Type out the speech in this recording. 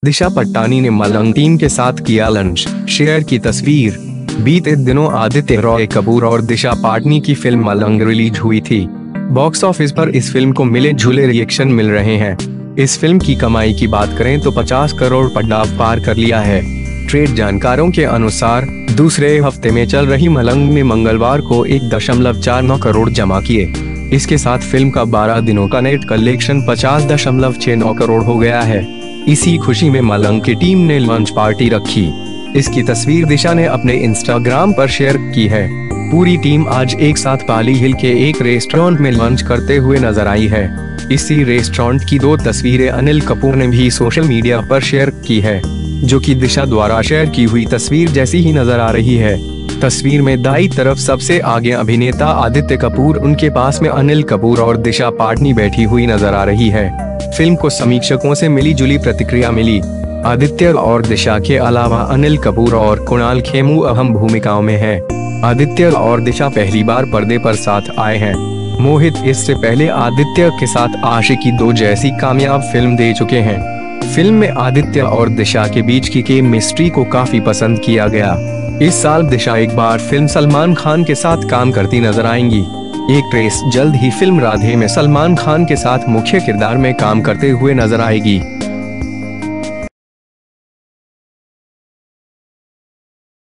दिशा पटानी ने मलंग टीम के साथ किया लंच, शेयर की तस्वीर। बीते दिनों आदित्य रॉय कपूर और दिशा पाटनी की फिल्म मलंग रिलीज हुई थी। बॉक्स ऑफिस पर इस फिल्म को मिले जुले रिएक्शन मिल रहे हैं। इस फिल्म की कमाई की बात करें तो 50 करोड़ पड़ाव पार कर लिया है। ट्रेड जानकारों के अनुसार दूसरे हफ्ते में चल रही मलंग ने मंगलवार को 1.49 करोड़ जमा किए। इसके साथ फिल्म का 12 दिनों का नेट कलेक्शन 50.69 करोड़ हो गया है। इसी खुशी में मलंग की टीम ने लंच पार्टी रखी। इसकी तस्वीर दिशा ने अपने इंस्टाग्राम पर शेयर की है। पूरी टीम आज एक साथ पाली हिल के एक रेस्टोरेंट में लंच करते हुए नजर आई है। इसी रेस्टोरेंट की 2 तस्वीरें अनिल कपूर ने भी सोशल मीडिया पर शेयर की है, जो कि दिशा द्वारा शेयर की हुई तस्वीर जैसी ही नजर आ रही है। तस्वीर में दाईं तरफ सबसे आगे अभिनेता आदित्य कपूर, उनके पास में अनिल कपूर और दिशा पाटनी बैठी हुई नजर आ रही है। फिल्म को समीक्षकों से मिली जुली प्रतिक्रिया मिली। आदित्य और दिशा के अलावा अनिल कपूर और कुणाल खेमू अहम भूमिकाओं में हैं। आदित्य और दिशा पहली बार पर्दे पर साथ आए हैं। मोहित इससे पहले आदित्य के साथ आशिकी 2 जैसी कामयाब फिल्म दे चुके हैं। फिल्म में आदित्य और दिशा के बीच की केमिस्ट्री को काफी पसंद किया गया। इस साल दिशा एक बार फिल्म सलमान खान के साथ काम करती नजर आएंगी। एक्ट्रेस जल्द ही फिल्म राधे में सलमान खान के साथ मुख्य किरदार में काम करते हुए नजर आएगी।